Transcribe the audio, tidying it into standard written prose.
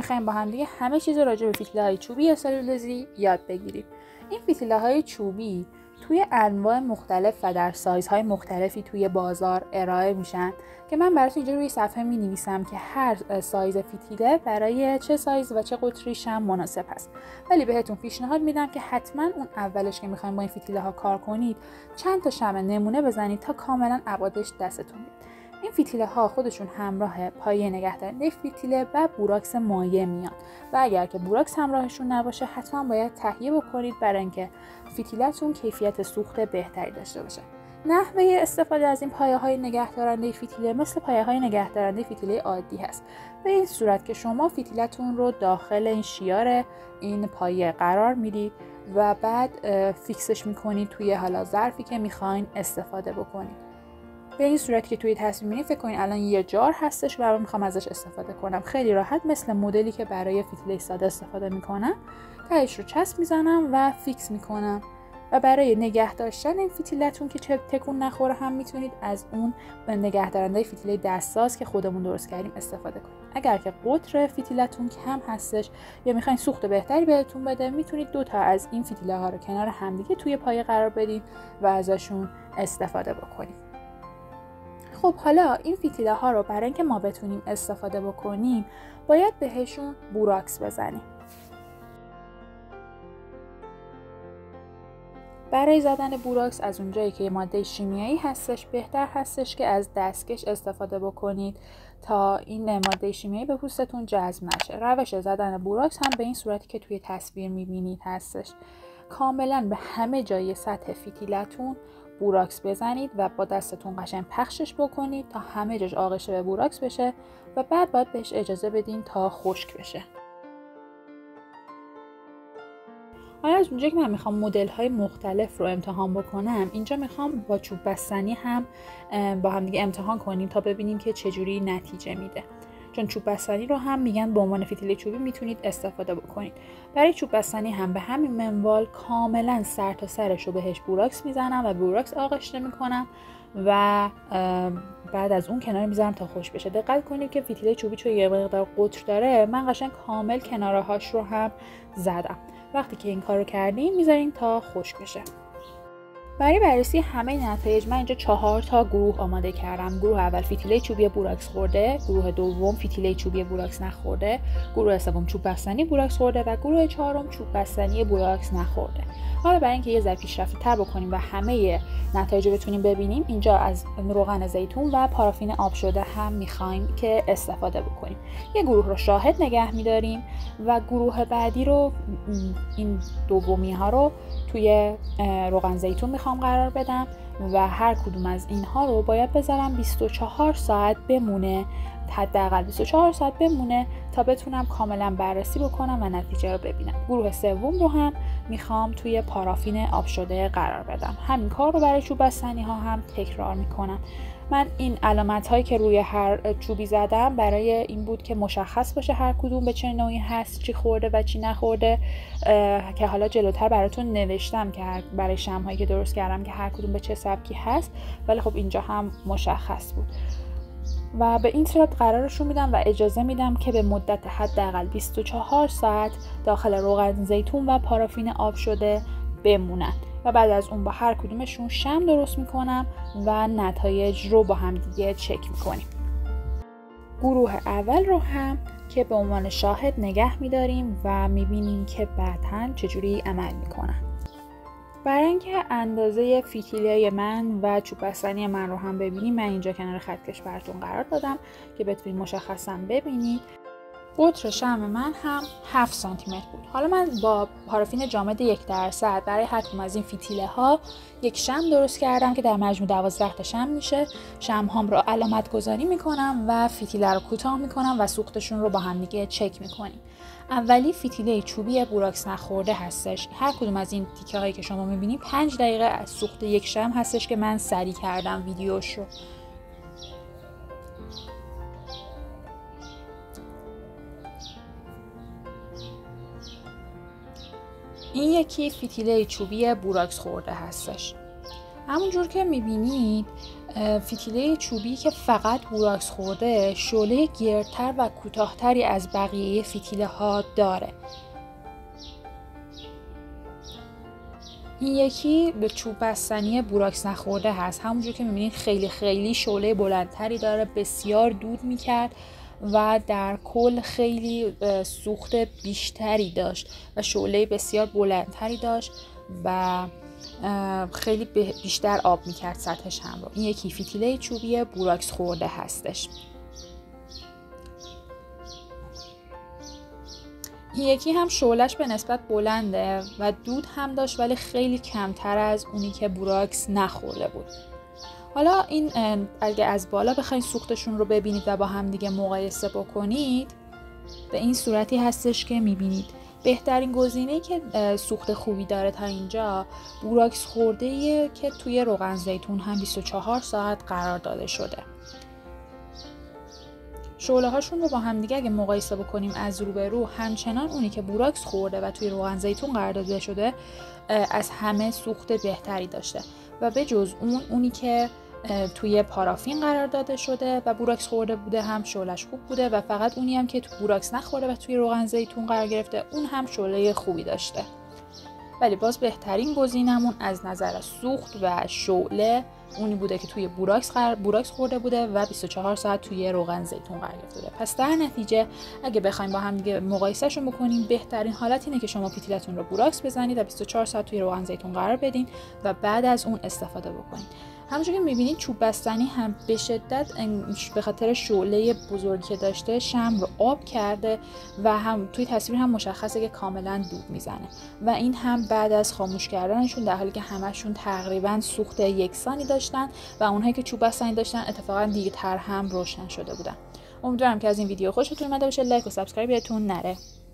میخوایم با هم دیگه همه چیز راجع به فتیله‌های چوبی یا سلولوزی یاد بگیریم. این فتیله‌های چوبی توی انواع مختلف و در سایزهای مختلفی توی بازار ارائه میشن که من براتون اینجا روی صفحه مینویسم که هر سایز فتیله برای چه سایز و چه قطریش هم مناسب هست. ولی بهتون پیشنهاد میدم که حتما اون اولش که میخواین با این فتیله ها کار کنید چند تا شمع نمونه بزنید تا کاملا ابعادش دستتون بیاد. این فتیله ها خودشون همراه پایه نگهدارنده فتیله و بوراکس مایع میان و اگر که بوراکس همراهشون نباشه حتما باید تهیه بکنید برای اینکه فتیلتون کیفیت سوخت بهتری داشته باشه. نحوه استفاده از این پایه‌های نگهدارنده فتیله مثل پایه‌های نگهدارنده فتیله عادی هست. به این صورت که شما فتیلتون رو داخل این شیار این پایه قرار میدید و بعد فیکسش میکنید توی حالا ظرفی که میخواین استفاده بکنید. به این صورت که توی تصویر می‌بینید فکر کنید الان یه جار هستش و من میخوام ازش استفاده کنم. خیلی راحت مثل مدلی که برای فتیله ساده استفاده میکنم تهش رو چسب میزنم و فیکس میکنم و برای نگه داشتن این فتیلتون که تکون نخوره هم میتونید از اون نگهدارنده فتیله دستساز که خودمون درست کردیم استفاده کنید. اگر که قطر فتیلتون کم هستش یا میخواین سوخت بهتری بهتون بده میتونید 2 تا از این فتیله ها رو کنار همدیگه توی پایه قرار بدید و ازشون استفاده بکنید. خب حالا این فتیله ها رو برای اینکه ما بتونیم استفاده بکنیم باید بهشون بوراکس بزنیم. برای زدن بوراکس از اونجایی که ماده شیمیایی هستش بهتر هستش که از دستکش استفاده بکنید تا این ماده شیمیایی به پوستتون جذب نشه. روش زدن بوراکس هم به این صورتی که توی تصویر میبینید هستش. کاملا به همه جای سطح فتیلتون بوراکس بزنید و با دستتون قشنگ پخشش بکنید تا همه جاش آغشته به بوراکس بشه و بعد باید بهش اجازه بدین تا خشک بشه. حالا از اونجایی که من میخوام مدل‌های مختلف رو امتحان بکنم اینجا میخوام با چوب بستنی هم با هم دیگه امتحان کنیم تا ببینیم که چجوری نتیجه میده. چون چوب بستنی رو هم میگن به عنوان فتیله چوبی میتونید استفاده بکنید. برای چوب بستنی هم به همین منوال کاملا سر تا سرش رو بهش بوراکس میزنم و بوراکس آغشته میکنم و بعد از اون کنار میذارم تا خشک بشه. دقت کنید که فتیله چوبی چون یه مقدار قطر داره من قشنگ کامل کنارهاش رو هم زدم. وقتی که این کارو کردیم میذاریم تا خشک بشه. برای بررسی همه نتایج من اینجا 4 تا گروه آماده کردم. گروه اول فتیله چوبی بوراکس خورده، گروه دوم فتیله چوبی بوراکس نخورده، گروه سوم چوب بستنی بوراکس خورده و گروه چهارم چوب بستنی بوراکس نخورده. حالا برای اینکه یه ذره پیشرفته‌تر بکنیم و همه نتایج رو بتونیم ببینیم اینجا از روغن زیتون و پارافین آب شده هم می‌خوایم که استفاده بکنیم. یه گروه رو شاهد نگه می‌داریم و گروه بعدی رو این دومی ها رو توی روغن زیتون میخوام قرار بدم و هر کدوم از اینها رو باید بذارم 24 ساعت بمونه، حداقل 24 ساعت بمونه تا بتونم کاملا بررسی بکنم و نتیجه رو ببینم. گروه سوم رو هم میخوام توی پارافین آب شده قرار بدم. همین کار رو برای چوب بستنی ها هم تکرار میکنم. من این علامت هایی که روی هر چوبی زدم برای این بود که مشخص باشه هر کدوم به چه نوعی هست، چی خورده و چی نخورده، که حالا جلوتر براتون نوشتم که برای شمع هایی که درست کردم که هر کدوم به چه سبکی هست، ولی خب اینجا هم مشخص بود و به این صورت قرارشون میدم و اجازه میدم که به مدت حداقل 24 ساعت داخل روغن زیتون و پارافین آب شده بمونن و بعد از اون با هر کدومشون شمع درست میکنم و نتایج رو با هم دیگه چک میکنیم. گروه اول رو هم که به عنوان شاهد نگه میداریم و میبینیم که بعداً چجوری عمل میکنن. برای اینکه اندازه فتیله من و چوب بستنی من رو هم ببینیم من اینجا کنار خطکش براتون قرار دادم که بتونید مشخصاً ببینید. قطر شمع من هم 7 سانتی متر بود. حالا من با پارافین جامد 1% برای هر کدوم از این فتیله ها یک شمع درست کردم که در مجموع 12 تا شمع میشه. شمع هام رو علامت گذاری میکنم و فتیله رو کوتاه میکنم و سوختشون رو با هم دیگه چک میکنیم. اولی فتیله چوبی بوراکس نخورده هستش. هر کدوم از این تیکه هایی که شما میبینید 5 دقیقه از سوخت یک شمع هستش که من سری کردم ویدیوش رو. این یکی فتیله چوبی بوراکس خورده هستش. همونجور که میبینید فتیله چوبی که فقط بوراکس خورده شعله گردتر و کوتاه‌تری از بقیه فتیله ها داره. این یکی به چوب بستنی بوراکس نخورده هست. همونجور که می‌بینید خیلی خیلی شعله بلندتری داره، بسیار دود می‌کرد و در کل خیلی سوخت بیشتری داشت و شعله بسیار بلندتری داشت و خیلی بیشتر آب می‌کرد سطحش هم رو. این یکی فتیله چوبی بوراکس خورده هستش. این یکی هم شعله‌اش به نسبت بلنده و دود هم داشت ولی خیلی کمتر از اونی که بوراکس نخورده بود. حالا این اگه از بالا بخواید سوختشون رو ببینید و با هم دیگه مقایسه بکنید، به این صورتی هستش که میبینید بهترین گزینه‌ای که سوخت خوبی داره تا اینجا بوراکس خورده‌ایه که توی روغن زیتون هم 24 ساعت قرار داده شده. شعله هاشون رو با هم دیگه اگه مقایسه بکنیم از رو به رو، همچنان اونی که بوراکس خورده و توی روغن زیتون قرار داده شده از همه سوخت بهتری داشته و به جز اونی که توی پارافین قرار داده شده و بوراکس خورده بوده هم شعله‌اش خوب بوده و فقط اونی هم که تو بوراکس نخورده و توی روغن زیتون قرار گرفته اون هم شعله خوبی داشته. ولی باز بهترین گزینمون از نظر سوخت و شعله اونی بوده که توی بوراکس خورده بوده و 24 ساعت توی روغن زیتون قرار گرفته بوده. پس در نتیجه اگه بخوایم با هم دیگه مقایسهشون بکنیم، بهترین حالت اینه که شما فتیلتون رو بوراکس بزنید و 24 ساعت توی روغن زیتون قرار بدین و بعد از اون استفاده بکنید. همونجوری که می‌بینید چوب بستنی هم به شدت به خاطر شعله بزرگی که داشته شمع رو آب کرده و هم توی تصویر هم مشخصه که کاملا دود میزنه و این هم بعد از خاموش کردنشون، در حالی که همشون تقریبا سوخت یکسانی داشتن و اونهایی که چوب بستنی داشتن اتفاقا دیرتر هم روشن شده بودن. امیدوارم که از این ویدیو خوشتون اومده باشه. لایک و سابسکرایب یادتون نره.